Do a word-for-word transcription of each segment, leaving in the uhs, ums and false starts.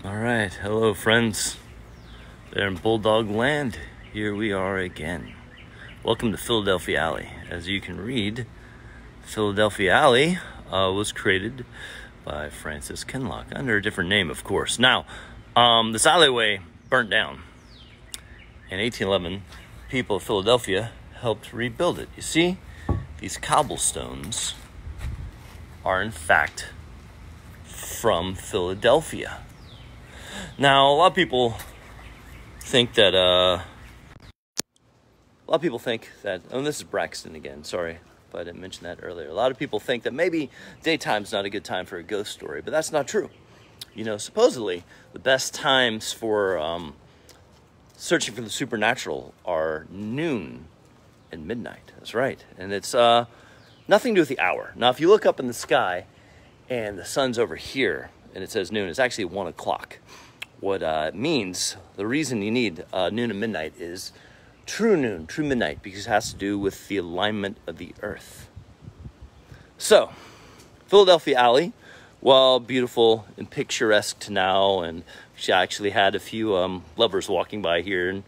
All right, hello friends. There in Bulldog land, here we are again. Welcome to Philadelphia Alley. As you can read, Philadelphia Alley uh, was created by Francis Kinloch, under a different name, of course. Now, um, this alleyway burnt down. In eighteen eleven, people of Philadelphia helped rebuild it. You see, these cobblestones are in fact from Philadelphia. Now, a lot of people think that, uh, a lot of people think that, oh, this is Braxton again, sorry if I didn't mention that earlier. A lot of people think that maybe daytime's not a good time for a ghost story, but that's not true. You know, supposedly, the best times for um, searching for the supernatural are noon and midnight. That's right. And it's uh, nothing to do with the hour. Now, if you look up in the sky and the sun's over here and it says noon, it's actually one o'clock. What uh, it means, the reason you need uh, noon and midnight is true noon, true midnight, because it has to do with the alignment of the earth. So, Philadelphia Alley, while beautiful and picturesque to now, and she actually had a few um, lovers walking by here and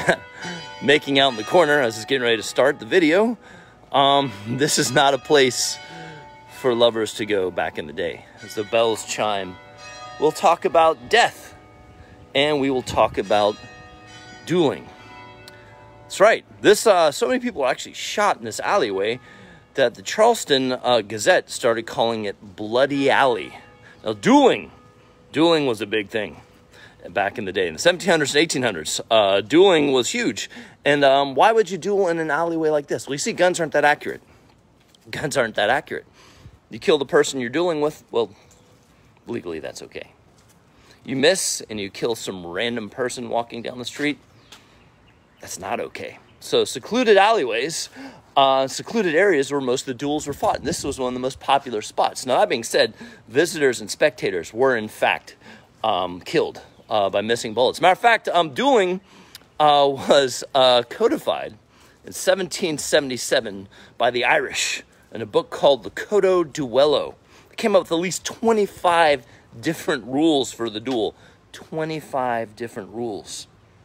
making out in the corner as I was getting ready to start the video. Um, this is not a place for lovers to go back in the day. As the bells chime, we'll talk about death. And we will talk about dueling. That's right. This uh, so many people were actually shot in this alleyway that the Charleston uh, Gazette started calling it Bloody Alley. Now, dueling, dueling was a big thing back in the day. In the seventeen hundreds and eighteen hundreds, uh, dueling was huge. And um, why would you duel in an alleyway like this? Well, you see, guns aren't that accurate. Guns aren't that accurate. You kill the person you're dueling with, well, legally that's okay. You miss and you kill some random person walking down the street, that's not okay. So secluded alleyways, uh, secluded areas where most of the duels were fought. And this was one of the most popular spots. Now, that being said, visitors and spectators were in fact um, killed uh, by missing bullets. Matter of fact, um, dueling uh, was uh, codified in seventeen seventy-seven by the Irish in a book called the Codo Duello. It came up with at least twenty-five different rules for the duel. twenty-five different rules.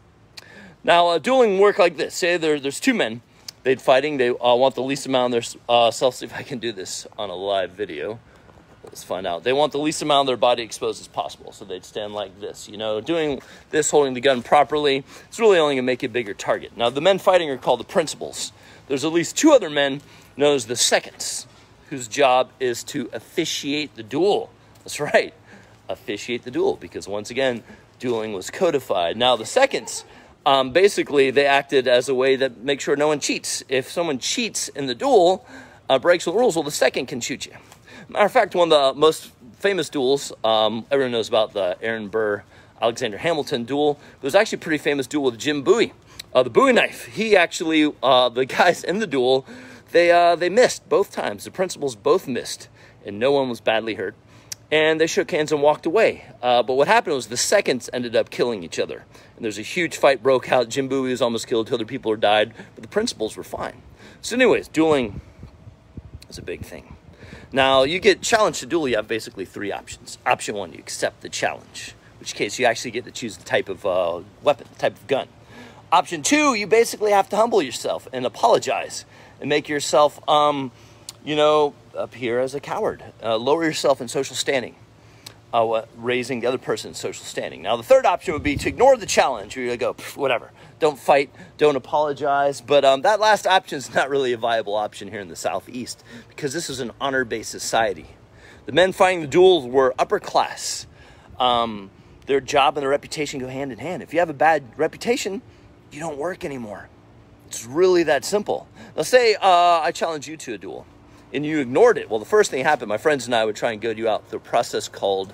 Now, uh, dueling work like this. Say there, there's two men. They'd fighting. They uh, want the least amount of their uh, self. See if I can do this on a live video. Let's find out. They want the least amount of their body exposed as possible. So they'd stand like this. You know, doing this, holding the gun properly, it's really only going to make a bigger target. Now, the men fighting are called the principals. There's at least two other men known as the seconds, whose job is to officiate the duel. That's right. Officiate the duel, because once again, dueling was codified. Now, the seconds, um, basically, they acted as a way that makes sure no one cheats. If someone cheats in the duel, uh, breaks the rules, well, the second can shoot you. Matter of fact, one of the most famous duels, um, everyone knows about the Aaron Burr, Alexander Hamilton duel. There was actually a pretty famous duel with Jim Bowie, uh, the Bowie knife. He actually, uh, the guys in the duel, they uh, they missed both times. The principals both missed, and no one was badly hurt. And they shook hands and walked away. Uh, but what happened was the seconds ended up killing each other. And there's a huge fight broke out. Jim Bowie was almost killed. Two other people died. But the principals were fine. So anyways, dueling is a big thing. Now, you get challenged to duel. You have basically three options. Option one, you accept the challenge. In which case, you actually get to choose the type of uh, weapon, the type of gun. Option two, you basically have to humble yourself and apologize. And make yourself, um, you know, appear as a coward. Uh, lower yourself in social standing, uh, raising the other person's social standing. Now, the third option would be to ignore the challenge. You're going to go, whatever, don't fight, don't apologize. But um, that last option is not really a viable option here in the Southeast, because this is an honor-based society. The men fighting the duels were upper class. Um, their job and their reputation go hand in hand. If you have a bad reputation, you don't work anymore. It's really that simple. Now, say uh, I challenge you to a duel, and you ignored it. Well, the first thing that happened, my friends and I would try and goad you out through a process called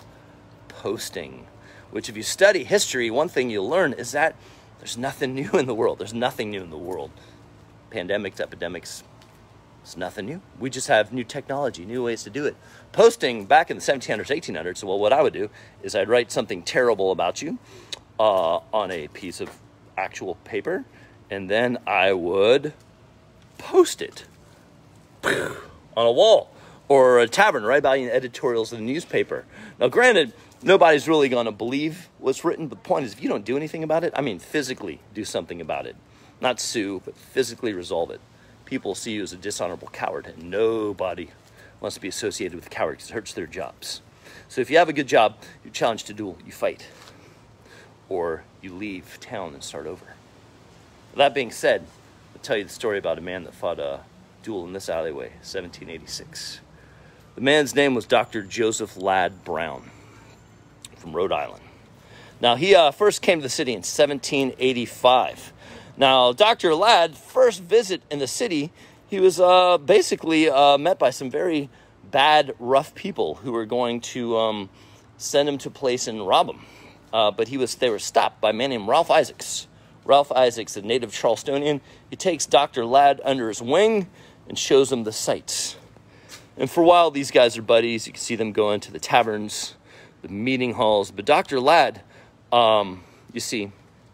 posting, which if you study history, one thing you'll learn is that there's nothing new in the world. There's nothing new in the world. Pandemics, epidemics, it's nothing new. We just have new technology, new ways to do it. Posting back in the seventeen hundreds, eighteen hundreds, well, what I would do is I'd write something terrible about you uh, on a piece of actual paper, and then I would post it on a wall or a tavern right by the editorials in the newspaper. Now, granted, nobody's really going to believe what's written. But the point is, if you don't do anything about it, I mean physically do something about it. Not sue, but physically resolve it. People see you as a dishonorable coward, and nobody wants to be associated with a coward because it hurts their jobs. So if you have a good job, you're challenged to duel, you fight. Or you leave town and start over. That being said, I'll tell you the story about a man that fought a duel in this alleyway, seventeen eighty-six. The man's name was Doctor Joseph Ladd Brown from Rhode Island. Now, he uh, first came to the city in seventeen eighty-five. Now, Doctor Ladd, first visit in the city, he was uh, basically uh, met by some very bad, rough people who were going to um, send him to a place and rob him. Uh, but he was they were stopped by a man named Ralph Isaacs. Ralph Isaacs, a native Charlestonian, he takes Doctor Ladd under his wing and shows him the sights. And for a while, these guys are buddies. You can see them going to the taverns, the meeting halls. But Doctor Ladd, um, you see,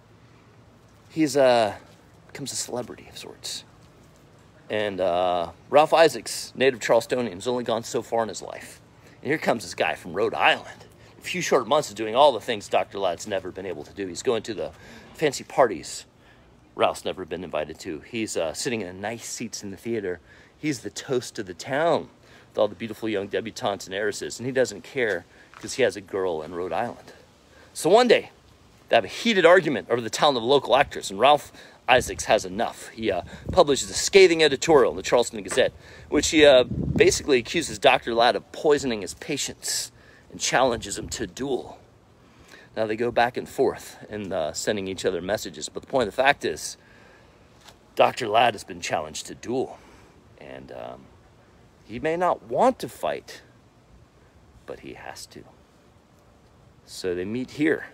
he's uh, becomes a celebrity of sorts. And uh, Ralph Isaacs, native Charlestonian, has only gone so far in his life. And here comes this guy from Rhode Island. A few short months of doing all the things Doctor Ladd's never been able to do. He's going to the fancy parties Ralph's never been invited to. He's uh, sitting in nice seats in the theater. He's the toast of the town with all the beautiful young debutantes and heiresses. And he doesn't care because he has a girl in Rhode Island. So one day, they have a heated argument over the talent of a local actress, and Ralph Isaacs has enough. He uh, publishes a scathing editorial in the Charleston Gazette, which he uh, basically accuses Doctor Ladd of poisoning his patients and challenges him to a duel. Now, they go back and forth and uh, sending each other messages, but the point of the fact is, Doctor Ladd has been challenged to duel, and um, he may not want to fight, but he has to. So they meet here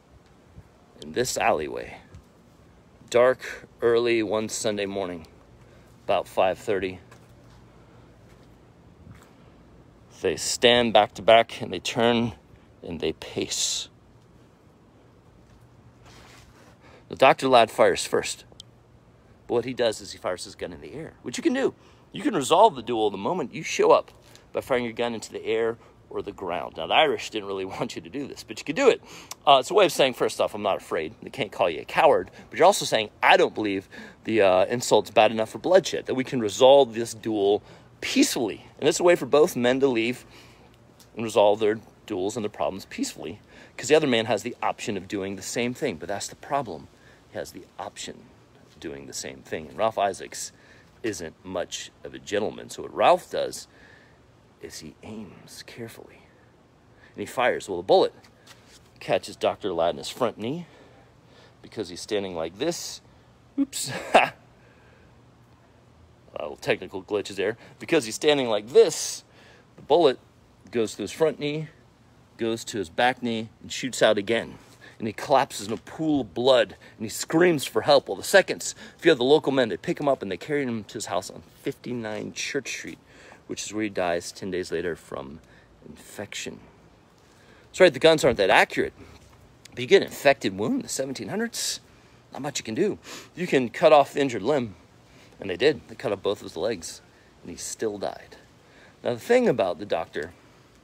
in this alleyway. Dark, early, one Sunday morning, about five thirty. They stand back to back, and they turn, and they pace. Now, Doctor Ladd fires first. But what he does is he fires his gun in the air, which you can do. You can resolve the duel the moment you show up by firing your gun into the air or the ground. Now, the Irish didn't really want you to do this, but you could do it. Uh, it's a way of saying, first off, I'm not afraid. They can't call you a coward, but you're also saying, I don't believe the uh, insult's bad enough for bloodshed, that we can resolve this duel peacefully. And it's a way for both men to leave and resolve their duels and their problems peacefully, because the other man has the option of doing the same thing. But that's the problem. He has the option of doing the same thing. And Ralph Isaacs isn't much of a gentleman. So what Ralph does is he aims carefully. And he fires. Well, the bullet catches Doctor Ladd in his front knee because he's standing like this. Oops. A little technical glitches there. Because he's standing like this, the bullet goes to his front knee, goes to his back knee, and shoots out again. And he collapses in a pool of blood, and he screams for help. Well, the seconds, a few of the local men, they pick him up, and they carry him to his house on fifty-nine Church Street, which is where he dies ten days later from infection. That's right, the guns aren't that accurate. But you get an infected wound in the seventeen hundreds, not much you can do. You can cut off the injured limb, and they did. They cut off both of his legs, and he still died. Now, the thing about the doctor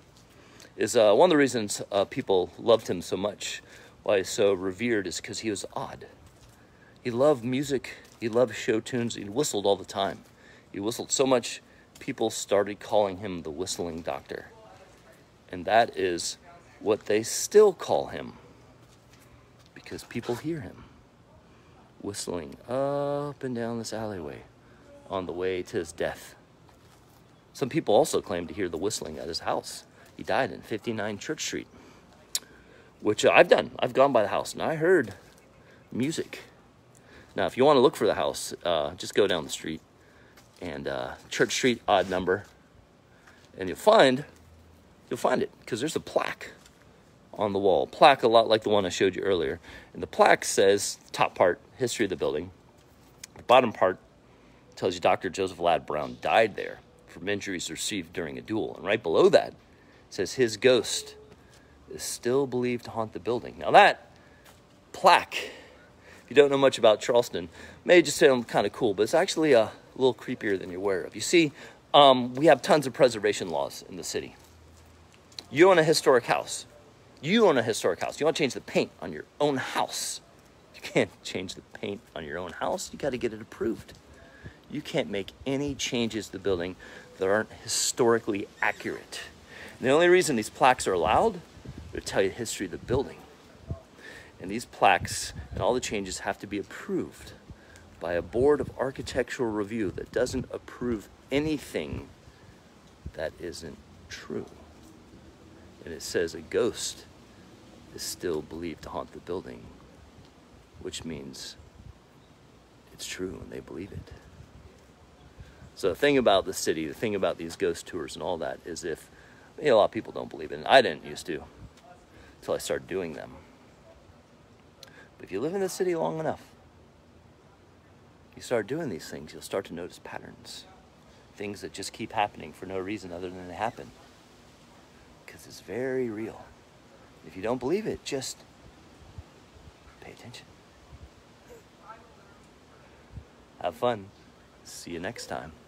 is uh, one of the reasons uh, people loved him so much, why he's so revered, is because he was odd. He loved music. He loved show tunes. He whistled all the time. He whistled so much, people started calling him the Whistling Doctor. And that is what they still call him, because people hear him whistling up and down this alleyway on the way to his death. Some people also claim to hear the whistling at his house. He died in fifty-nine Church Street, which uh, I've done. I've gone by the house, and I heard music. Now, if you want to look for the house, uh, just go down the street, and uh, Church Street, odd number, and you'll find, you'll find it, because there's a plaque on the wall. Plaque a lot like the one I showed you earlier. And the plaque says, top part, history of the building. The bottom part tells you Doctor Joseph Ladd Brown died there from injuries received during a duel. And right below that, it says his ghost is still believed to haunt the building. Now that plaque, if you don't know much about Charleston, may just sound kind of cool, but it's actually a little creepier than you're aware of. You see, um, we have tons of preservation laws in the city. You own a historic house. You own a historic house. You want to change the paint on your own house. You can't change the paint on your own house. You got to get it approved. You can't make any changes to the building that aren't historically accurate. And the only reason these plaques are allowed is to tell you the history of the building. And these plaques and all the changes have to be approved by a board of architectural review that doesn't approve anything that isn't true. And it says a ghost is still believed to haunt the building, which means it's true and they believe it. So the thing about the city, the thing about these ghost tours and all that is if, you know, a lot of people don't believe it, and I didn't used to until I started doing them. But if you live in the city long enough, you start doing these things, you'll start to notice patterns. Things that just keep happening for no reason other than they happen. Because it's very real. If you don't believe it, just pay attention. Have fun. See you next time.